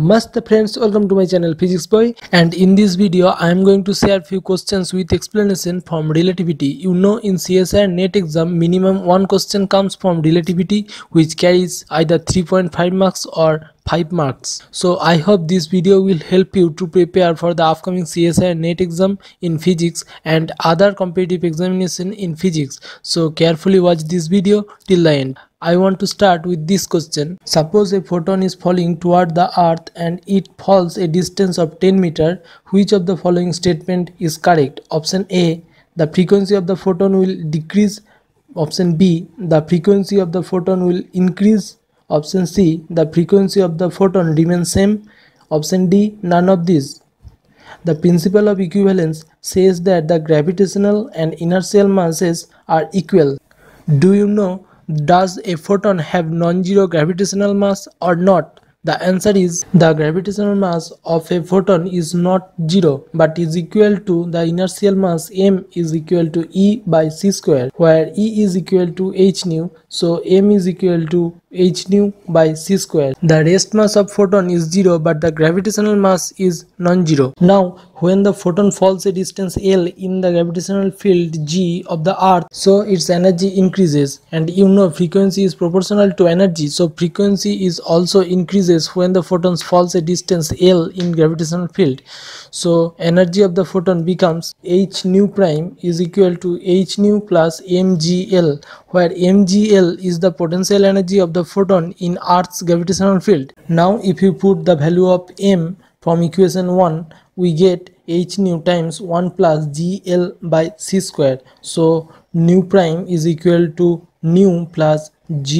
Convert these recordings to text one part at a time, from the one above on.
Namaste friends, welcome to my channel Physics Boy, and in this video I am going to share few questions with explanation from relativity. You know, in CSIR NET exam minimum one question comes from relativity which carries either 3.5 marks or 5 marks. So I hope this video will help you to prepare for the upcoming CSIR NET exam in physics and other competitive examination in physics. So carefully watch this video till the end. I want to start with this question. Suppose a photon is falling toward the earth and it falls a distance of 10 meters. Which of the following statement is correct? Option A, the frequency of the photon will decrease. Option B, the frequency of the photon will increase. Option C, the frequency of the photon remains same. Option D, none of these. The principle of equivalence says that the gravitational and inertial masses are equal. Do you know, does a photon have non-zero gravitational mass or not? The answer is the gravitational mass of a photon is not zero but is equal to the inertial mass m is equal to E by c square, where E is equal to h nu, so m is equal to h nu by c square. The rest mass of photon is zero but the gravitational mass is non-zero. Now when the photon falls a distance L in the gravitational field G of the earth, so its energy increases, and you know frequency is proportional to energy, so frequency is also increases when the photons falls a distance L in gravitational field. So energy of the photon becomes h nu prime is equal to h nu plus mgl, where mgl is the potential energy of the photon in earth's gravitational field. Now if you put the value of m from equation 1, we get h nu times 1 plus gl by c square. So nu prime is equal to nu plus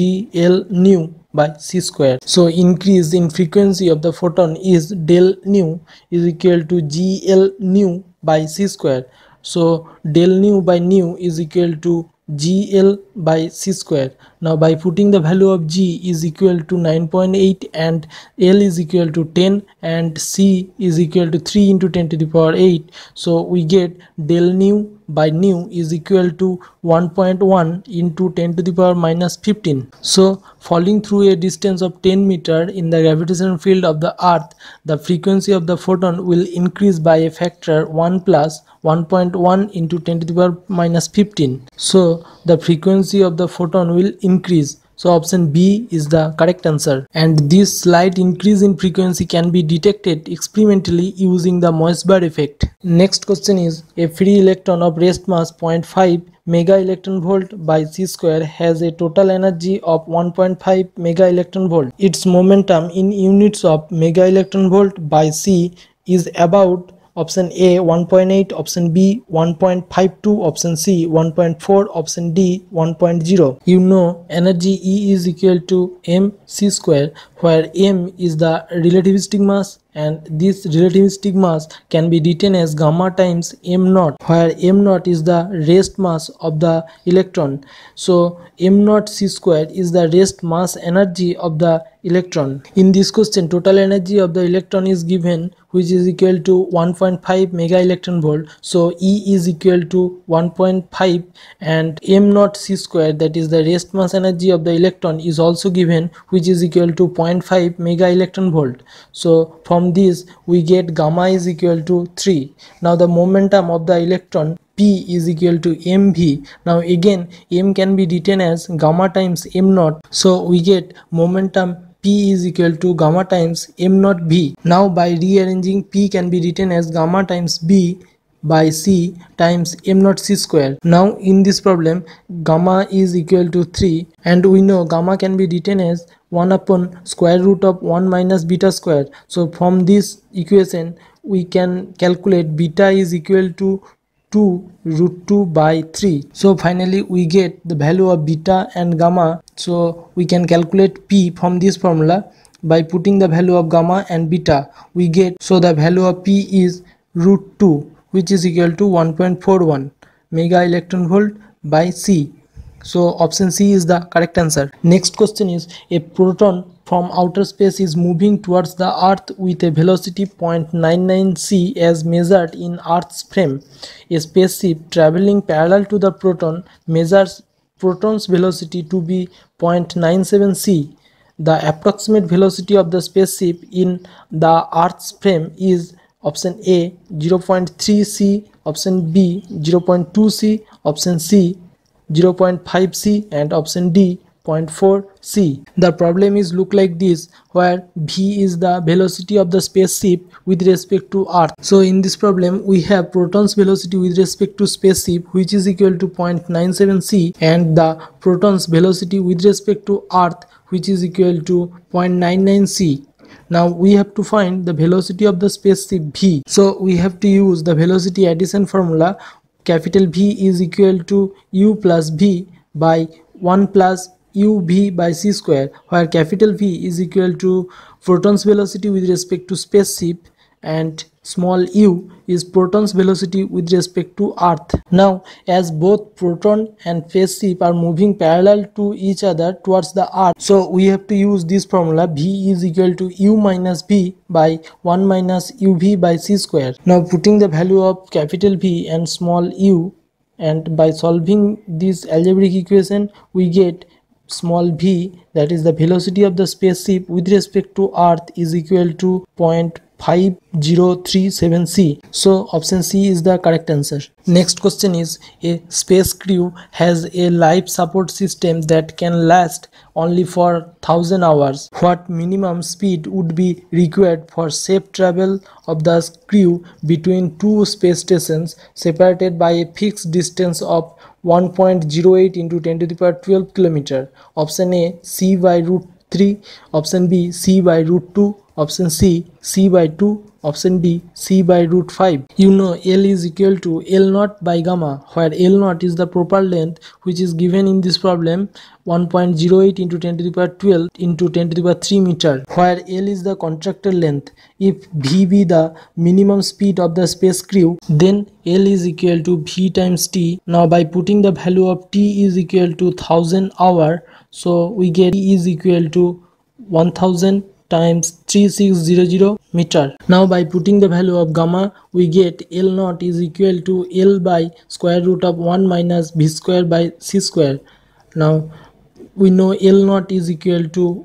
gl nu by c square. So increase in frequency of the photon is del nu is equal to gl nu by c square. So del nu by nu is equal to gl by c square. Now by putting the value of g is equal to 9.8 and l is equal to 10 and c is equal to 3 into 10 to the power 8, so we get del nu by nu is equal to 1.1 into 10 to the power minus 15. So falling through a distance of 10 meters in the gravitational field of the earth, the frequency of the photon will increase by a factor 1 plus 1.1 into 10 to the power minus 15. So the frequency of the photon will increase. So option B is the correct answer. And this slight increase in frequency can be detected experimentally using the Moissbar effect. Next question is, a free electron of rest mass 0.5 mega electron volt by c square has a total energy of 1.5 mega electron volt. Its momentum in units of mega electron volt by c is about option A 1.8, option B 1.52, option C 1.4, option D 1.0. You know energy E is equal to mc square, where m is the relativistic mass and this relativistic mass can be written as gamma times m naught, where m naught is the rest mass of the electron. So m naught c square is the rest mass energy of the electron. In this question total energy of the electron is given, which is equal to 1.5 mega electron volt. So E is equal to 1.5 and m naught c square, that is the rest mass energy of the electron, is also given, which is equal to 0.5 mega electron volt. So from this we get gamma is equal to 3. Now the momentum of the electron P is equal to mv. Now again m can be written as gamma times m naught, so we get momentum P is equal to gamma times m naught v. Now by rearranging, P can be written as gamma times b by c times m naught c square. Now in this problem gamma is equal to 3 and we know gamma can be written as 1 upon square root of 1 minus beta square. So from this equation we can calculate beta is equal to 2 root 2 by 3. So finally we get the value of beta and gamma. So we can calculate P from this formula by putting the value of gamma and beta. We get, so the value of P is root 2, which is equal to 1.41 mega electron volt by C. So option C is the correct answer. Next question is, a proton from outer space is moving towards the earth with a velocity 0.99 c as measured in earth's frame. A spaceship traveling parallel to the proton measures proton's velocity to be 0.97 c. The approximate velocity of the spaceship in the Earth's frame is option A 0.3 c, option B 0.2 c, option C 0.5 c, and option D 0.4 c. The problem is look like this, where v is the velocity of the spaceship with respect to Earth. So in this problem we have proton's velocity with respect to spaceship, which is equal to 0.97 c, and the proton's velocity with respect to Earth, which is equal to 0.99 c. Now we have to find the velocity of the spaceship v. So we have to use the velocity addition formula. Capital V is equal to u plus v by 1 plus uv by c square, where capital V is equal to proton's velocity with respect to spaceship and small u is proton's velocity with respect to Earth. Now as both proton and spaceship are moving parallel to each other towards the Earth, so we have to use this formula. V is equal to u minus v by 1 minus uv by c square. Now putting the value of capital V and small u, and by solving this algebraic equation we get small v, that is the velocity of the spaceship with respect to Earth, is equal to 0.5037 c. So option C is the correct answer. Next question is, a space crew has a life support system that can last only for 1000 hours. What minimum speed would be required for safe travel of the crew between two space stations separated by a fixed distance of 1.08 into 10 to the power 12 kilometer? Option A c by root 3, option B c by root 2, option C c by 2, option D c by root 5. You know L is equal to L naught by gamma, where L naught is the proper length which is given in this problem 1.08 into 10 to the power 12 into 10 to the power 3 meter, where L is the contracted length. If V be the minimum speed of the space crew, then L is equal to V times T. Now by putting the value of T is equal to 1000 hour, so we get T is equal to 1000 times 3600 meter. Now by putting the value of gamma we get L naught is equal to L by square root of 1 minus v square by c square. Now we know L naught is equal to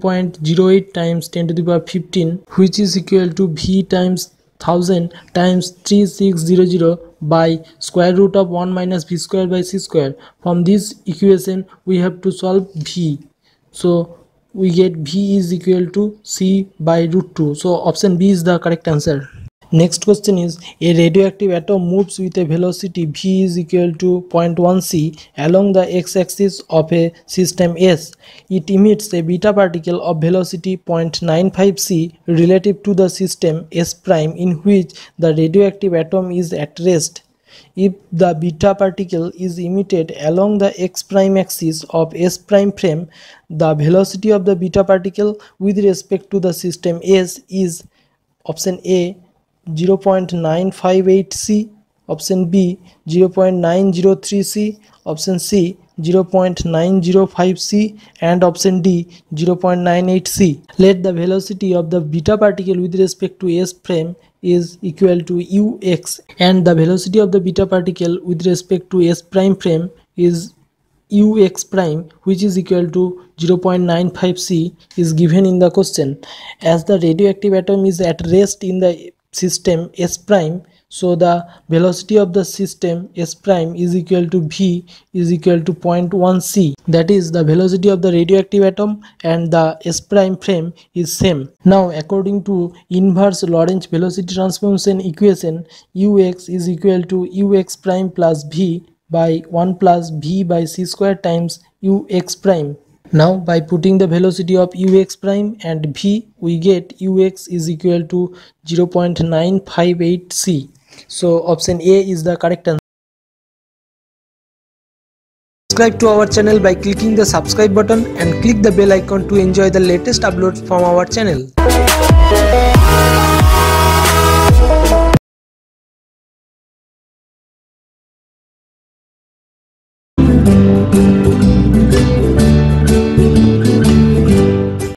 1.08 times 10 to the power 15, which is equal to v times 1000 times 3600 by square root of 1 minus v square by c square. From this equation we have to solve v, so we get v is equal to c by root 2. So option B is the correct answer. Next question is, a radioactive atom moves with a velocity v is equal to 0.1 c along the x-axis of a system S. It emits a beta particle of velocity 0.95 c relative to the system S prime in which the radioactive atom is at rest. If the beta particle is emitted along the x prime axis of S prime frame, the velocity of the beta particle with respect to the system S is option A 0.958 c, option B 0.903 c, option C 0.905 c, and option D 0.98 c. Let the velocity of the beta particle with respect to S prime is equal to ux, and the velocity of the beta particle with respect to S prime frame is ux prime, which is equal to 0.95 c, is given in the question. As the radioactive atom is at rest in the system S prime, so the velocity of the system S prime is equal to v is equal to 0.1 c, that is the velocity of the radioactive atom and the S prime frame is same. Now according to inverse Lorentz velocity transformation equation, ux is equal to ux prime plus v by 1 plus v by c square times ux prime. Now by putting the velocity of ux prime and v, we get ux is equal to 0.958 c. So option A is the correct answer. Subscribe to our channel by clicking the subscribe button and click the bell icon to enjoy the latest uploads from our channel.